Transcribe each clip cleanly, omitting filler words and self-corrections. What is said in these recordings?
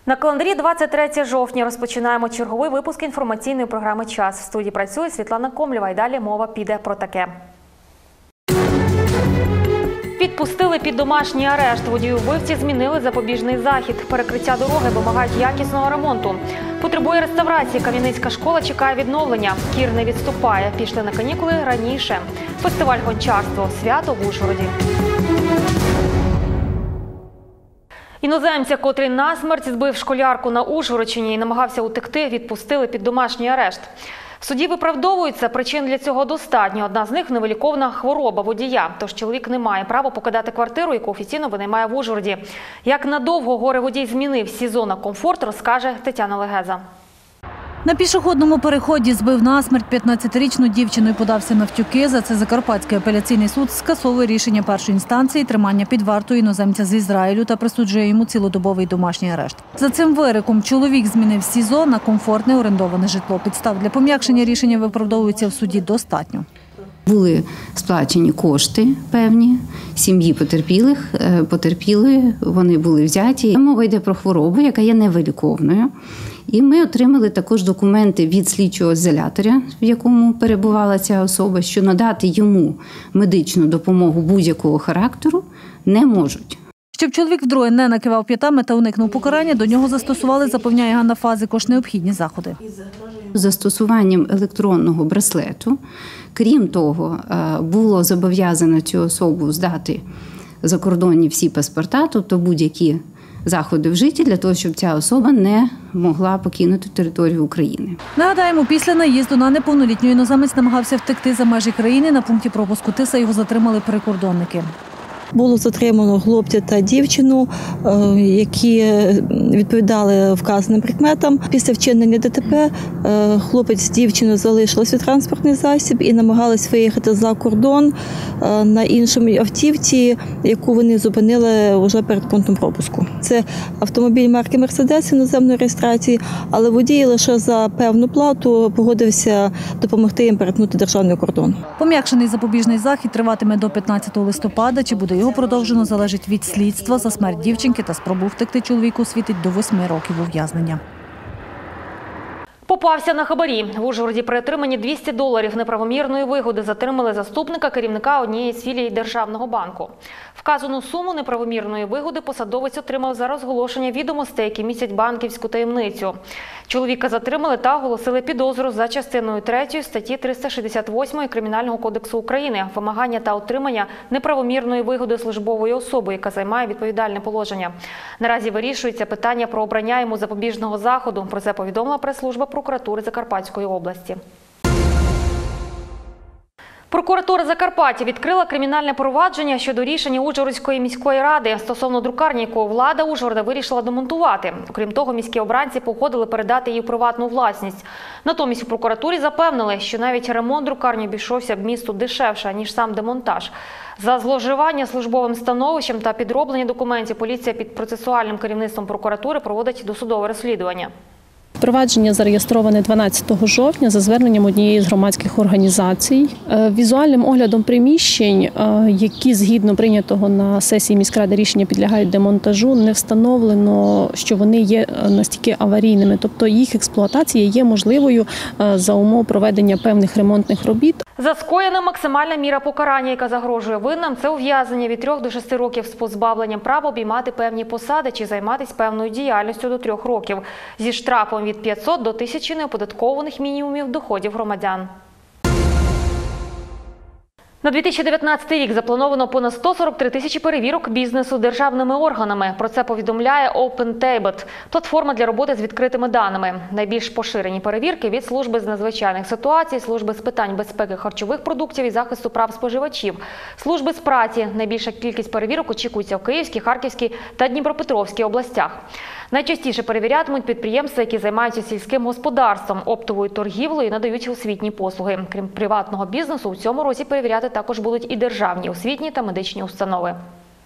На календарі 23 жовтня розпочинаємо черговий випуск інформаційної програми «Час». В студії працює Світлана Комлєва, і далі мова піде про таке. Відпустили під домашній арешт. Водію-вбивці змінили запобіжний захід. Перекриття дороги вимагають якісного ремонту. Потребує реставрації. Кам'янецька школа чекає відновлення. Кір не відступає. Пішли на канікули раніше. Фестиваль гончарства. Свято в Ужгороді. Іноземця, котрий насмерть збив школярку на Ужгородщині і намагався утекти, відпустили під домашній арешт. В суді виправдовуються, причин для цього достатньо. Одна з них – невиліковна хвороба водія. Тож чоловік не має права покидати квартиру, яку офіційно винаймає в Ужгороді. Як надовго горе-водій змінив СІЗО на комфорт, розкаже Тетяна Легеза. На пішохідному переході збив насмерть 15-річну дівчину і подався на втюки. За це Закарпатський апеляційний суд скасовує рішення першої інстанції тримання під вартою іноземця з Ізраїлю та присуджує йому цілодобовий домашній арешт. За цим вироком чоловік змінив СІЗО на комфортне орендоване житло. Підстав для пом'якшення рішення виправдовується в суді достатньо. Були сплачені кошти певні сім'ї потерпілих. Потерпіли, вони були взяті. Мова йде про хворобу, яка є невиліковною. І ми отримали також документи від слідчого ізолятора, в якому перебувала ця особа, що надати йому медичну допомогу будь-якого характеру не можуть. Щоб чоловік вдруге не накивав п'ятами та уникнув покарання, до нього застосували, запевняє Ганна Фазикош, необхідні заходи. Застосуванням електронного браслету, крім того, було зобов'язано цю особу здати закордонні всі паспорта, тобто будь-які заходи вжиті для того, щоб ця особа не могла покинути територію України. Нагадаємо, після наїзду на неповнолітню іноземець намагався втекти за межі країни. На пункті пропуску Тиса його затримали прикордонники. Було затримано хлопця та дівчину, які відповідали вказаним прикметам. Після вчинення ДТП хлопець з дівчиною залишили свій транспортний засіб і намагались виїхати за кордон на іншому автівці, яку вони зупинили вже перед пунктом пропуску. Це автомобіль марки «Мерседес» іноземної реєстрації, але водій лише за певну плату погодився допомогти їм перетнути державний кордон. Пом'якшений запобіжний захід триватиме до 15 листопада. Чи буде його продовжено, залежить від слідства. За смерть дівчинки та спробу втекти чоловіку світить до 8 років ув'язнення. Попався на хабарі. В Ужгороді при отриманні $200 неправомірної вигоди затримали заступника керівника однієї з філій Державного банку. Вказану суму неправомірної вигоди посадовець отримав за розголошення відомостей, які містять банківську таємницю. Чоловіка затримали та оголосили підозру за частиною 3 статті 368 Кримінального кодексу України «Вимагання та отримання неправомірної вигоди службової особи, яка займає відповідальне положення». Наразі вирішується питання про обрання йому запобіжного заходу. Про це повідомила прес-служба прокуратури Закарпатської області. Прокуратура Закарпаття відкрила кримінальне провадження щодо рішення Ужгородської міської ради стосовно друкарні, яку влада Ужгорода вирішила демонтувати. Окрім того, міські обранці погодили передати її в приватну власність. Натомість у прокуратурі запевнили, що навіть ремонт друкарні обійшовся б місту дешевше, ніж сам демонтаж. За зловживання службовим становищем та підроблення документів поліція під процесуальним керівництвом прокуратури проводить досудове розслідування. Провадження зареєстроване 12 жовтня за зверненням однієї з громадських організацій. Візуальним оглядом приміщень, які згідно прийнятого на сесії міськради рішення підлягають демонтажу, не встановлено, що вони є настільки аварійними. Тобто їх експлуатація є можливою за умов проведення певних ремонтних робіт. За скоєне максимальна міра покарання, яка загрожує винним, це ув'язнення від 3 до 6 років з позбавленням права обіймати певні посади чи займатися певною діяльністю до 3 років. Зі штрафом від 500 до 1000 неоподаткованих мінімумів доходів громадян. На 2019 рік заплановано понад 143 тисячі перевірок бізнесу державними органами. Про це повідомляє OpenTablet – платформа для роботи з відкритими даними. Найбільш поширені перевірки від служби з надзвичайних ситуацій, служби з питань безпеки харчових продуктів і захисту прав споживачів, служби з праці. Найбільша кількість перевірок очікується в Київській, Харківській та Дніпропетровській областях. Найчастіше перевірятимуть підприємства, які займаються сільським господарством, оптовою торгівлею і надають освітні послуги. Крім приватного бізнесу, у цьому році перевіряти також будуть і державні освітні та медичні установи.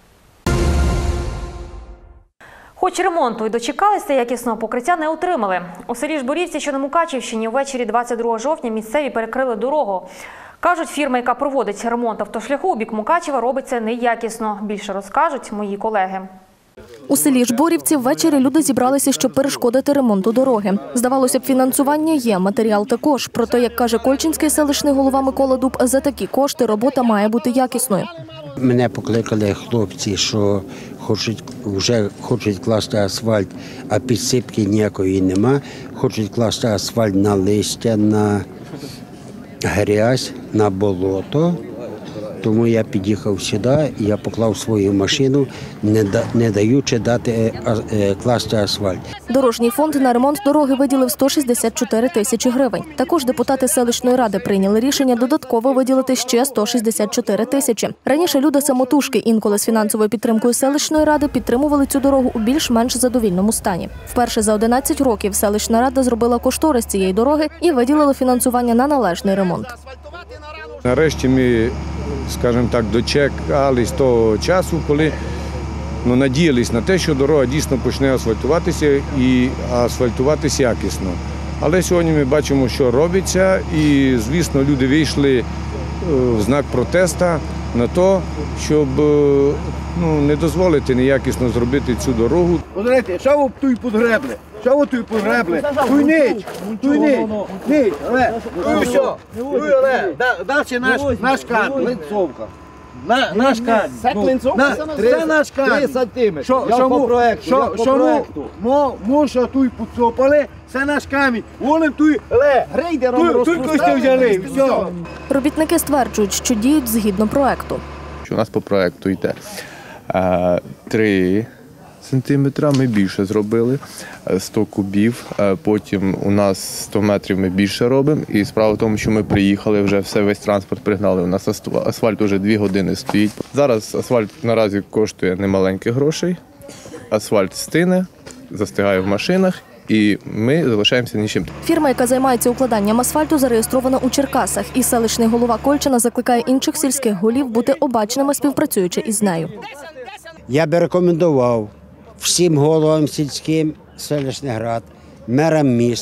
Хоч ремонту і дочекалися, якісного покриття не отримали. У селі Жбурівці, що на Мукачівщині, ввечері 22 жовтня місцеві перекрили дорогу. Кажуть, фірма, яка проводить ремонт автошляху у бік Мукачева, робить це неякісно. Більше розкажуть мої колеги. У селі Жборівці ввечері люди зібралися, щоб перешкодити ремонту дороги. Здавалося б, фінансування є, матеріал також. Проте, як каже Кольчинський селищний голова Микола Дуб, за такі кошти робота має бути якісною. Мене покликали хлопці, що вже хочуть класти асфальт, а підсипки ніякої нема. Хочуть класти асфальт на листя, на грязь, на болото. Тому я під'їхав сюди, і я поклав свою машину, не даючи класти асфальт. Дорожній фонд на ремонт дороги виділив 164 тисячі гривень. Також депутати селищної ради прийняли рішення додатково виділити ще 164 тисячі. Раніше люди самотужки, інколи з фінансовою підтримкою селищної ради, підтримували цю дорогу у більш-менш задовільному стані. Вперше за 11 років селищна рада зробила кошторис цієї дороги і виділила фінансування на належний ремонт. Нарешті ми, скажімо так, дочекались того часу, коли надіялись на те, що дорога дійсно почне асфальтуватися і асфальтуватися якісно. Але сьогодні ми бачимо, що робиться, і, звісно, люди вийшли в знак протесту на те, щоб не дозволити неякісно зробити цю дорогу. Подивіться, що ви тут підгребли? Що ви тут підгребли? Туй ніч, але, туй все, туй але, далі наш кан, линцовка. Наш кан. Це наш кан. 3 сантиметри. Що ми тут поцопали, це наш камінь. Волим туй, але, грейдером розпустили, все. Робітники стверджують, що діють згідно проекту. У нас по проекту йде 3 сантиметра, ми більше зробили, 100 кубів, потім у нас 100 метрів ми більше робимо. І справа в тому, що ми приїхали, вже весь транспорт пригнали, у нас асфальт вже 2 години стоїть. Зараз асфальт наразі коштує немаленьких грошей, асфальт стине, застигає в машинах. І ми залишаємося нічим. Фірма, яка займається укладанням асфальту, зареєстрована у Черкасах. І селищний голова Кольчина закликає інших сільських голів бути обачними, співпрацюючи із нею. Я би рекомендував всім головам сільським селищних рад, мерам міст,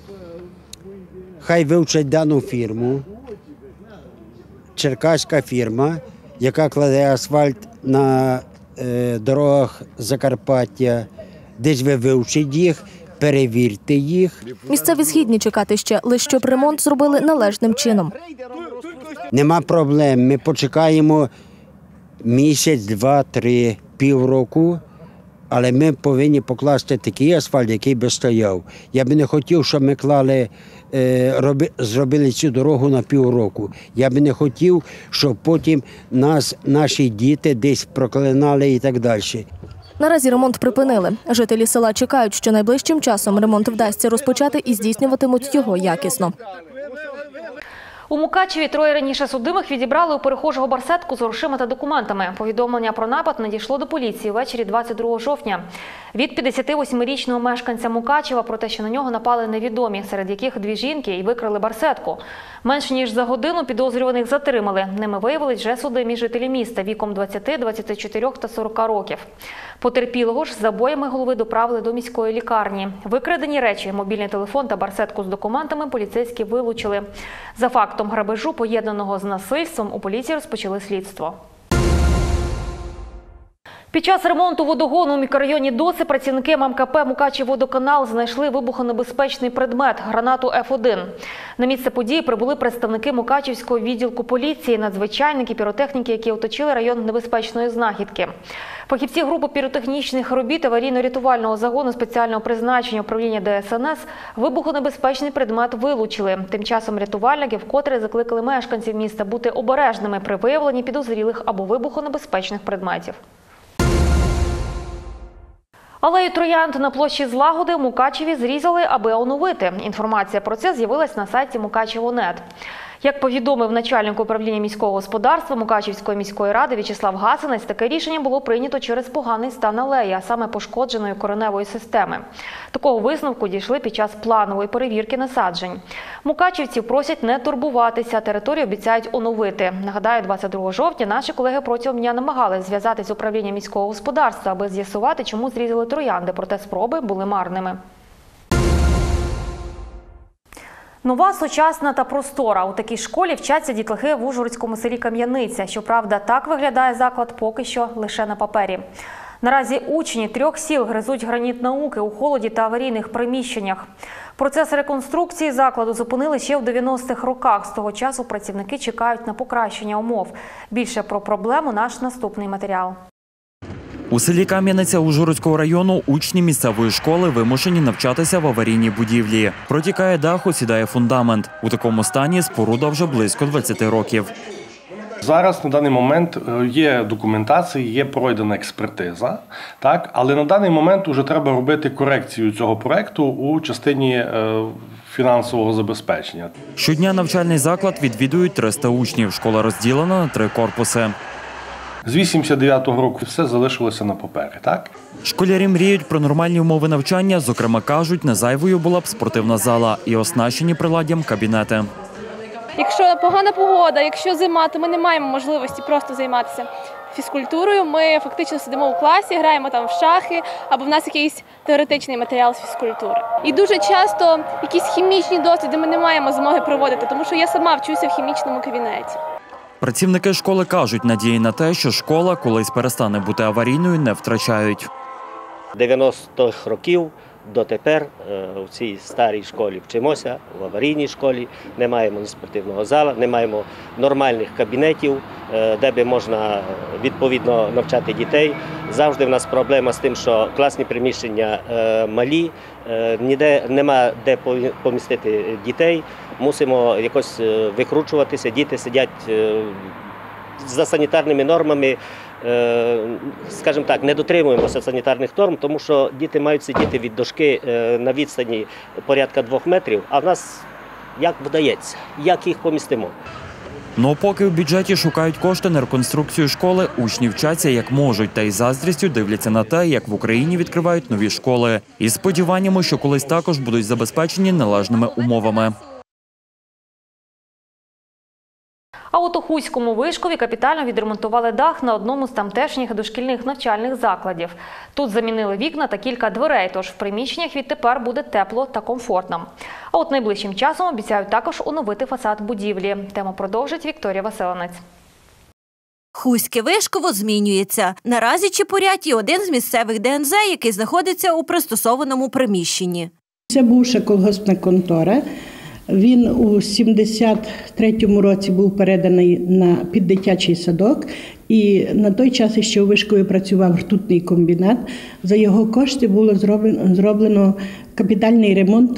хай вивчать дану фірму, черкаська фірма, яка кладе асфальт на дорогах Закарпаття, десь ви вивчіть їх, перевірте їх. Місцеві згідні чекати ще, лише щоб ремонт зробили належним чином. Нема проблем, ми почекаємо місяць, 2, 3, півроку, але ми повинні покласти такий асфальт, який би стояв. Я би не хотів, щоб ми зробили цю дорогу на півроку. Я би не хотів, щоб потім наші діти десь проклинали і так далі. Наразі ремонт припинили. Жителі села чекають, що найближчим часом ремонт вдасться розпочати і здійснюватимуть його якісно. У Мукачеві 3 раніше судимих відібрали у перехожого барсетку з грошима та документами. Повідомлення про напад надійшло до поліції ввечері 22 жовтня. Від 58-річного мешканця Мукачева про те, що на нього напали невідомі, серед яких 2 жінки, і викрали барсетку. Менш ніж за годину підозрюваних затримали. Ними виявились вже судимі жителі міста віком 20, 24 та 40 років. Потерпілого ж з забоями голови доправили до міської лікарні. Викрадені речі, мобільний телефон та барсетку з документами поліцейські вилучили. За фактом грабежу, поєднаного з насильством, у поліції розпочали слідство. Під час ремонту водогону у мікрорайоні Доси працівники МКП «Мукачівводоканал» знайшли вибухонебезпечний предмет – гранату F1. На місце події прибули представники Мукачівського відділку поліції, надзвичайники, піротехніки, які оточили район небезпечної знахідки. Фахівці групи піротехнічних робіт аварійно-рятувального загону спеціального призначення управління ДСНС вибухонебезпечний предмет вилучили. Тим часом рятувальники вкотре закликали мешканців міста бути обережними при виявленні підозрілих або вибухонебезпечних предметів. Алею троянд на площі Злагоди в Мукачеві зрізали, аби оновити. Інформація про це з'явилась на сайті Мукачево.нет. Як повідомив начальник управління міського господарства Мукачівської міської ради В'ячеслав Гасинець, таке рішення було прийнято через поганий стан алеї, а саме пошкодженої кореневої системи. Такого висновку дійшли під час планової перевірки насаджень. Мукачівців просять не турбуватися, територію обіцяють оновити. Нагадаю, 22 жовтня наші колеги протягом дня намагалися зв'язатися з управлінням міського господарства, аби з'ясувати, чому зрізали троянди, проте спроби були марними. Нова, сучасна та простора. У такій школі вчаться дітлахи в ужгородському селі Кам'яниця. Щоправда, так виглядає заклад поки що лише на папері. Наразі учні 3 сіл гризуть граніт науки у холоді та аварійних приміщеннях. Процес реконструкції закладу зупинили ще в 90-х роках. З того часу працівники чекають на покращення умов. Більше про проблему – наш наступний матеріал. У селі Кам'яниця Ужгородського району учні місцевої школи вимушені навчатися в аварійній будівлі. Протікає дах, осідає фундамент. У такому стані споруда вже близько 20 років. Зараз на даний момент є документація, є пройдена експертиза, так? Але на даний момент вже треба робити корекцію цього проєкту у частині фінансового забезпечення. Щодня навчальний заклад відвідують 300 учнів. Школа розділена на 3 корпуси. З 89-го року все залишилося на папері, так? Школярі мріють про нормальні умови навчання. Зокрема, кажуть, не зайвою була б спортивна зала і оснащені приладдям кабінети. Якщо погана погода, якщо зима, то ми не маємо можливості просто займатися фізкультурою. Ми фактично сидимо у класі, граємо там в шахи, або в нас якийсь теоретичний матеріал з фізкультури. І дуже часто якісь хімічні досліди ми не маємо змоги проводити, тому що я сама вчуся в хімічному кабінеті. Працівники школи кажуть, надії на те, що школа колись перестане бути аварійною, не втрачають. 90-х років дотепер у цій старій школі вчимося, в аварійній школі, не маємо ні спортивного зала, не маємо нормальних кабінетів, де би можна відповідно навчати дітей. Завжди в нас проблема з тим, що класні приміщення малі, ніде нема де помістити дітей, мусимо якось викручуватися, діти сидять за санітарними нормами, скажімо так, не дотримуємося санітарних норм, тому що діти мають сидіти від дошки на відстані порядка 2 метрів, а в нас як вдається, як їх помістимо. Ну, поки в бюджеті шукають кошти на реконструкцію школи, учні вчаться як можуть та із заздрістю дивляться на те, як в Україні відкривають нові школи. Із сподіваннями, що колись також будуть забезпечені належними умовами. А от у Хуському Вишкові капітально відремонтували дах на одному з тамтешніх дошкільних навчальних закладів. Тут замінили вікна та кілька дверей, тож в приміщеннях відтепер буде тепло та комфортно. А от найближчим часом обіцяють також оновити фасад будівлі. Тему продовжить Вікторія Василинець. Хуське Вишково змінюється. Наразі Чепуряті – один з місцевих ДНЗ, який знаходиться у пристосованому приміщенні. Це бувша колгоспна контора. Він у 73-му році був переданий під дитячий садок, і на той час ще у Вишкові працював ртутний комбінат. За його кошти було зроблено капітальний ремонт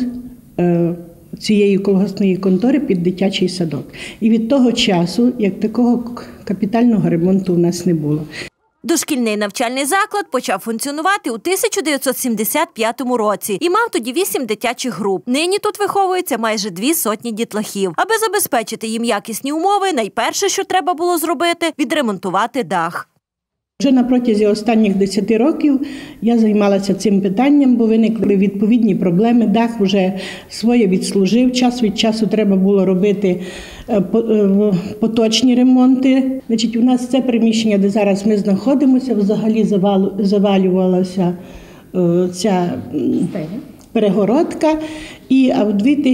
цієї колгоспної контори під дитячий садок. І від того часу, як такого капітального ремонту у нас не було. Дошкільний навчальний заклад почав функціонувати у 1975 році і мав тоді 8 дитячих груп. Нині тут виховується майже 200 дітлахів. Аби забезпечити їм якісні умови, найперше, що треба було зробити – відремонтувати дах. Вже на протязі останніх 10 років я займалася цим питанням, бо виникли відповідні проблеми. Дах вже своє відслужив, час від часу треба було робити поточні ремонти. Значить, у нас це приміщення, де зараз ми знаходимося, взагалі завалювалася ця перегородка. А в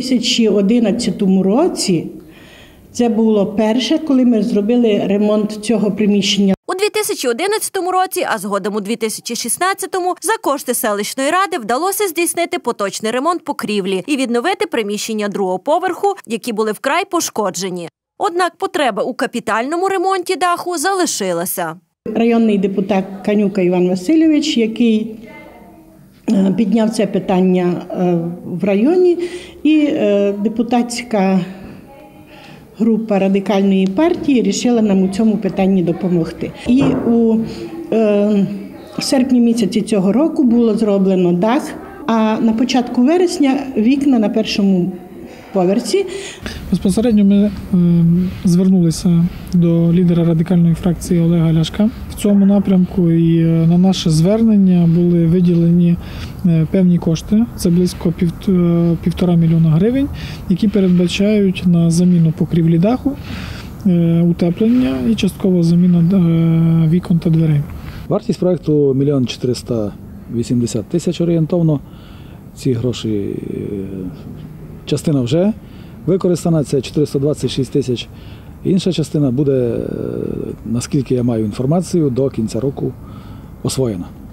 2011 році це було перше, коли ми зробили ремонт цього приміщення. У 2011 році, а згодом у 2016-му, за кошти селищної ради вдалося здійснити поточний ремонт покрівлі і відновити приміщення другого поверху, які були вкрай пошкоджені. Однак потреба у капітальному ремонті даху залишилася. Районний депутат Канюка Іван Васильович, який підняв це питання в районі, і депутатська група Радикальної партії вирішила нам у цьому питанні допомогти. І у серпні місяці цього року було зроблено дах, а на початку вересня вікна на першому поверсі. Безпосередньо ми звернулися до лідера радикальної фракції Олега Ляшка в цьому напрямку, і на наше звернення були виділені певні кошти, це близько 1,5 мільйона гривень, які передбачають на заміну покрівлі даху, утеплення і частково заміна вікон та дверей. Вартість проєкту – 1 480 000 орієнтовно. Ці гроші частина вже використана, це 426 тисяч. Інша частина буде, наскільки я маю інформацію, до кінця року освоєна.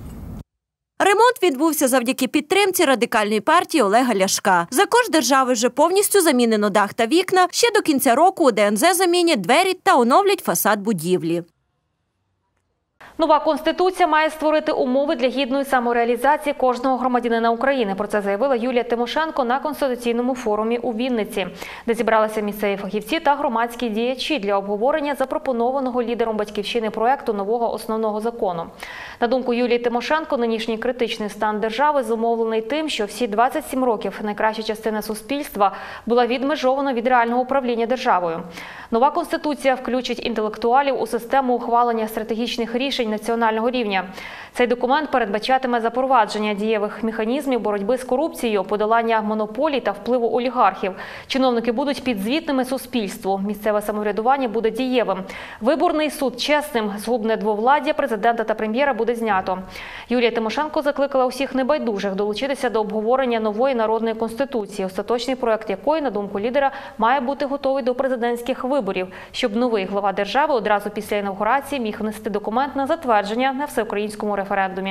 Ремонт відбувся завдяки підтримці Радикальної партії Олега Ляшка. За кошт держави вже повністю замінено дах та вікна. Ще до кінця року у ДНЗ замінять двері та оновлять фасад будівлі. Нова Конституція має створити умови для гідної самореалізації кожного громадянина України. Про це заявила Юлія Тимошенко на Конституційному форумі у Вінниці, де зібралися місцеві фахівці та громадські діячі для обговорення запропонованого лідером «Батьківщини» проекту нового основного закону. На думку Юлії Тимошенко, нинішній критичний стан держави зумовлений тим, що всі 27 років найкраща частина суспільства була відмежована від реального управління державою. Нова Конституція включить інтелектуалів у систему ухвалення стратегічних рішень національного рівня. Цей документ передбачатиме запровадження дієвих механізмів боротьби з корупцією, подолання монополій та впливу олігархів. Чиновники будуть підзвітними суспільству, місцеве самоврядування буде дієвим. Виборний суд чесним, згубне двовладдя президента та прем'єра буде знято. Юлія Тимошенко закликала усіх небайдужих долучитися до обговорення нової народної конституції, остаточний проект якої, на думку лідера, має бути готовий до президентських виборів, щоб новий глава держави одразу після інавгурації міг внести документ на затвердження на всеукраїнському референдумі.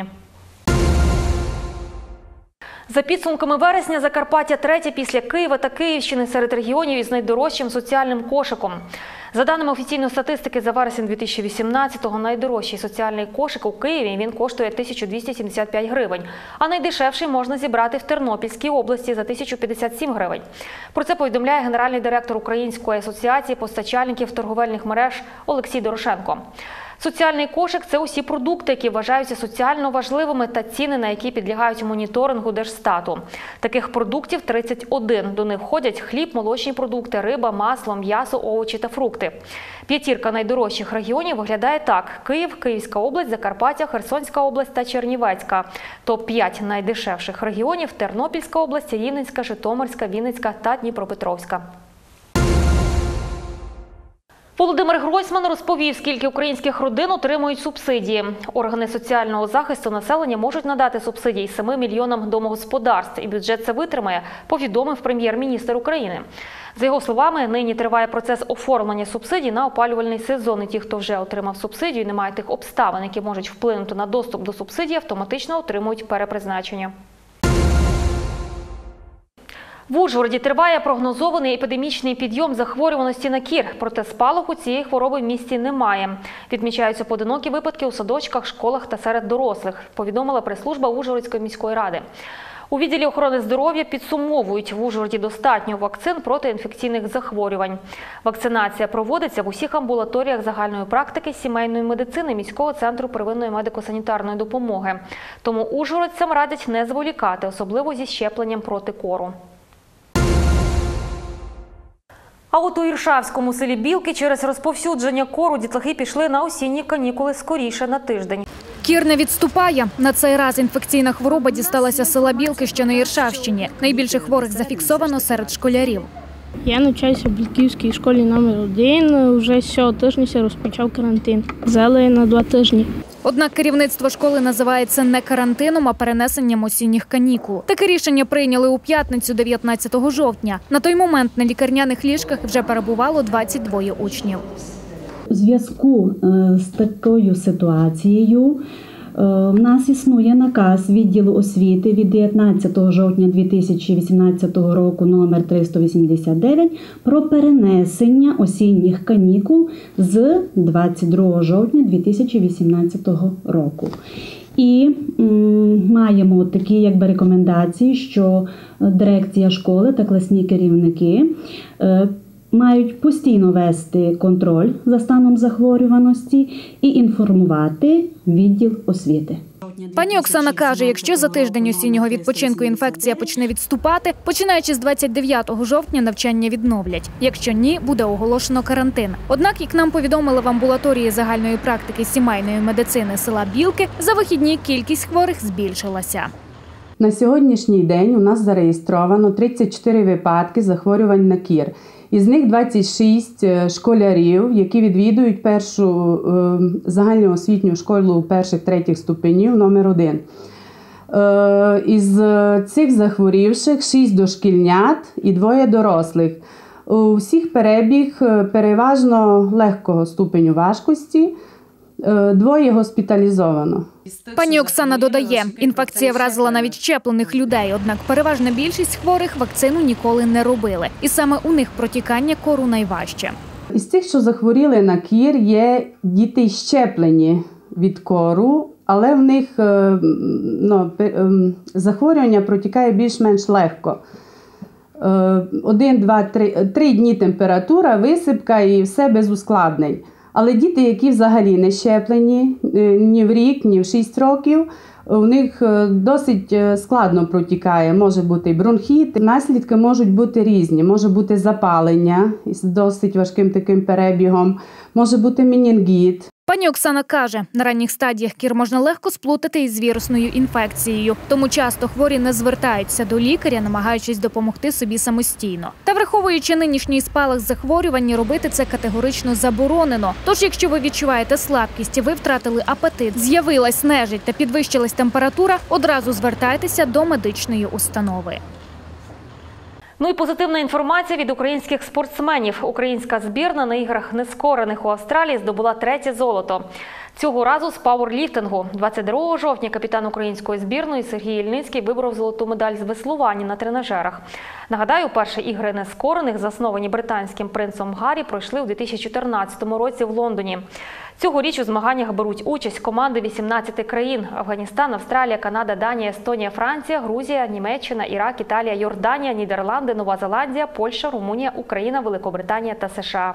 За підсумками вересня, Закарпаття третє після Києва та Київщини серед регіонів із найдорожчим соціальним кошиком. За даними офіційної статистики, за вересень 2018-го найдорожчий соціальний кошик у Києві він коштує 1275 гривень, а найдешевший можна зібрати в Тернопільській області за 1057 гривень. Про це повідомляє генеральний директор Української асоціації постачальників торговельних мереж Олексій Дорошенко. Соціальний кошик – це усі продукти, які вважаються соціально важливими та ціни, на які підлягають моніторингу Держстату. Таких продуктів 31. До них входять хліб, молочні продукти, риба, масло, м'ясо, овочі та фрукти. П'ятірка найдорожчих регіонів виглядає так: Київ, Київська область, Закарпаття, Херсонська область та Чернівецька. Топ-5 найдешевших регіонів – Тернопільська область, Рівненська, Житомирська, Вінницька та Дніпропетровська. Володимир Гройсман розповів, скільки українських родин отримують субсидії. Органи соціального захисту населення можуть надати субсидії 7 мільйонам домогосподарств, і бюджет це витримає, повідомив прем'єр-міністр України. За його словами, нині триває процес оформлення субсидій на опалювальний сезон. І ті, хто вже отримав субсидію і не має тих обставин, які можуть вплинути на доступ до субсидій, автоматично отримують перепризначення. В Ужгороді триває прогнозований епідемічний підйом захворюваності на кір. Проте спалаху цієї хвороби в місті немає. Відмічаються поодинокі випадки у садочках, школах та серед дорослих, повідомила прес-служба Ужгородської міської ради. У відділі охорони здоров'я підсумовують, в Ужгороді достатньо вакцин проти інфекційних захворювань. Вакцинація проводиться в усіх амбулаторіях загальної практики, сімейної медицини, міського центру первинної медико-санітарної допомоги. Тому ужгородцям радять не зволікати, особливо зі щепленням проти кору. А от у Іршавському селі Білки через розповсюдження кору дітлахи пішли на осінні канікули скоріше на тиждень. Кір не відступає. На цей раз інфекційна хвороба дісталася села Білки, що на Іршавщині. Найбільше хворих зафіксовано серед школярів. Я навчаюся в Білківській школі номер 1. Вже з цього тижня розпочав карантин. Взяли на 2 тижні. Однак керівництво школи називає це не карантином, а перенесенням осінніх канікул. Таке рішення прийняли у п'ятницю 19 жовтня. На той момент на лікарняних ліжках вже перебувало 22 учнів. У зв'язку з такою ситуацією в нас існує наказ відділу освіти від 19 жовтня 2018 року номер 389 про перенесення осінніх канікул з 22 жовтня 2018 року. І маємо такі рекомендації, що дирекція школи та класні керівники мають постійно вести контроль за станом захворюваності і інформувати відділ освіти. Пані Оксана каже, якщо за тиждень осіннього відпочинку інфекція почне відступати, починаючи з 29 жовтня навчання відновлять. Якщо ні, буде оголошено карантин. Однак, як нам повідомили в амбулаторії загальної практики сімейної медицини села Білки, за вихідні кількість хворих збільшилася. На сьогоднішній день у нас зареєстровано 34 випадки захворювань на кір. Із них 26 школярів, які відвідують першу загальноосвітню школу перших-третіх ступенів номер 1. Із цих захворівших 6 дошкільнят і 2 дорослих. У всіх перебіг переважно легкого ступеню важкості. 2 госпіталізовано. Пані Оксана додає, інфекція вразила навіть щеплених людей, однак переважна більшість хворих вакцину ніколи не робили. І саме у них протікання кору найважче. Із тих, що захворіли на кір, є діти щеплені від кору, але в них захворювання протікає більш-менш легко. 1, 2, 3 дні температура, висипка і все без ускладнень. Але діти, які взагалі не щеплені ні в рік, ні в 6 років, у них досить складно протікає. Може бути і бронхіт. Наслідки можуть бути різні. Може бути запалення з досить важким таким перебігом, може бути менінгіт. Пані Оксана каже, на ранніх стадіях кір можна легко сплутати із вірусною інфекцією. Тому часто хворі не звертаються до лікаря, намагаючись допомогти собі самостійно. Та враховуючи нинішній спалах захворювань, робити це категорично заборонено. Тож, якщо ви відчуваєте слабкість, ви втратили апетит, з'явилась нежить та підвищилась температура, одразу звертайтеся до медичної установи. Ну і позитивна інформація від українських спортсменів. Українська збірна на іграх нескорених у Австралії здобула 3-є золото. Цього разу з пауерліфтингу. 22 жовтня капітан української збірної Сергій Ільницький виборов золоту медаль з веслування на тренажерах. Нагадаю, перші ігри нескорених, засновані британським принцем Гаррі, пройшли у 2014 році в Лондоні. Цьогоріч у змаганнях беруть участь команди 18 країн – Афганістан, Австралія, Канада, Данія, Естонія, Франція, Грузія, Німеччина, Ірак, Італія, Йорданія, Нідерланди, Нова Зеландія, Польща, Румунія, Україна, Великобританія та США.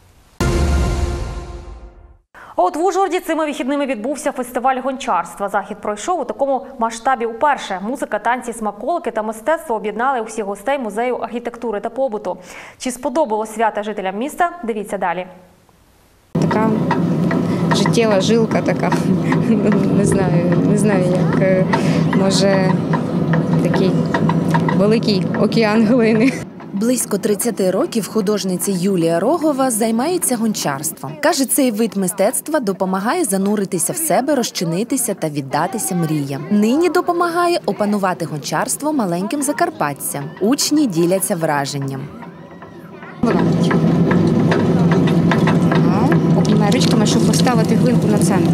А от в Ужгороді цими вихідними відбувся фестиваль гончарства. Захід пройшов у такому масштабі вперше. Музика, танці, смаколики та мистецтво об'єднали усіх гостей музею архітектури та побуту. Чи сподобалось свято жителям міста? Дивіться далі. Така життєва жилка така, не знаю, як, може, такий великий океан глини. Близько 30 років художниця Юлія Рогова займається гончарством. Каже, цей вид мистецтва допомагає зануритися в себе, розчинитися та віддатися мріям. Нині допомагає опанувати гончарство маленьким закарпатцям. Учні діляться враженням. Обнімає ручками, щоб поставити глинку на центр.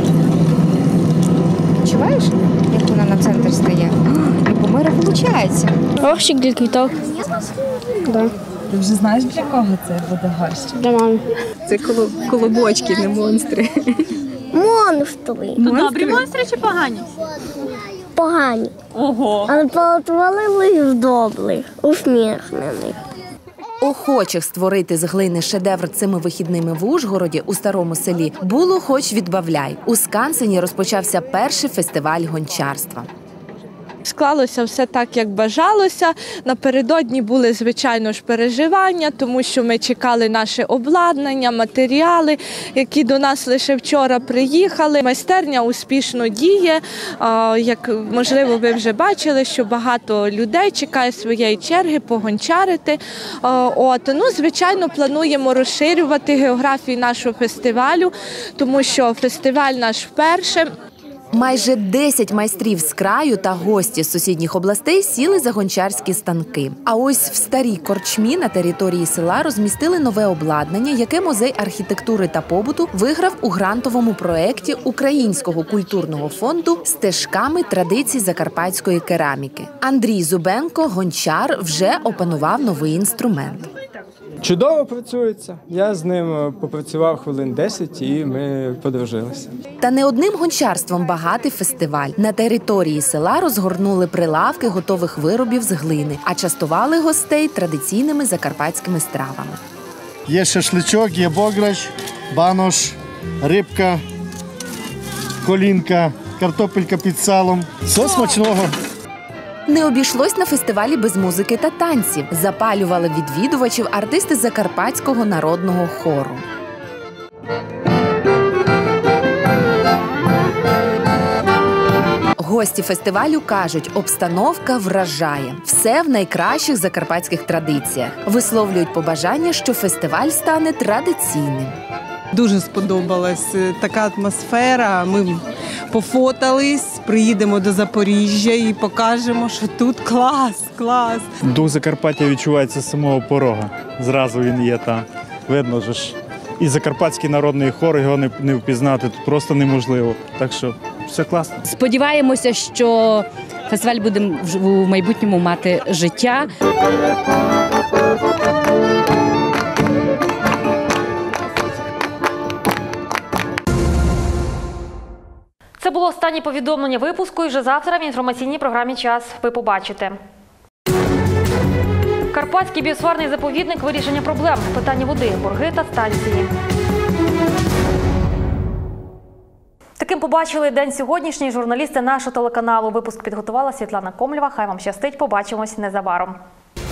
Відчуваєш, як вона на центр стає? І помира виходить. Горщик для квіток. Да. Ти вже знаєш, для кого це буде горщик? Для мами. Це колобочки, не монстри. Монстри. Добрі монстри чи погані? Погані. Ого. Але потворили добрих, усміхнених. Охочих створити з глини шедевр цими вихідними в Ужгороді у Старому Селі було хоч відбавляй. У Скансені розпочався перший фестиваль гончарства. Склалося все так, як бажалося. Напередодні були, звичайно ж, переживання, тому що ми чекали наше обладнання, матеріали, які до нас лише вчора приїхали. Майстерня успішно діє. Як, можливо, ви вже бачили, що багато людей чекає своєї черги погончарити. Звичайно, плануємо розширювати географію нашого фестивалю, тому що фестиваль наш вперше. Майже 10 майстрів з краю та гості з сусідніх областей сіли за гончарські станки. А ось в старій корчмі на території села розмістили нове обладнання, яке музей архітектури та побуту виграв у грантовому проєкті Українського культурного фонду «Стежками традицій закарпатської кераміки». Андрій Зубенко, гончар, вже опанував новий інструмент. Чудово працюється. Я з ним попрацював хвилин 10 і ми подружилися. Та не одним гончарством багатий фестиваль. На території села розгорнули прилавки готових виробів з глини, а частували гостей традиційними закарпатськими стравами. Є шашличок, є бограч, банош, рибка, колінка, картопелька під салом. Все смачного. Не обійшлось на фестивалі без музики та танців. Запалювали відвідувачів артисти Закарпатського народного хору. Гості фестивалю кажуть, обстановка вражає. Все в найкращих закарпатських традиціях. Висловлюють побажання, що фестиваль стане традиційним. Дуже сподобалась така атмосфера. Ми пофотались, приїдемо до Запоріжжя і покажемо, що тут клас. Дух Закарпаття відчувається з самого порога. Зразу він є там. Видно ж і Закарпатський народний хор, його не впізнати тут просто неможливо. Так що все класно. Сподіваємося, що фестиваль буде в майбутньому мати життя. Це було останнє повідомлення випуску, і вже завтра в інформаційній програмі «Час» ви побачите. Карпатський біосферний заповідник – вирішення проблем. Питання води, борги та станції. Таким побачили день сьогоднішній журналісти нашого телеканалу. Випуск підготувала Світлана Комлєва. Хай вам щастить. Побачимось незабаром.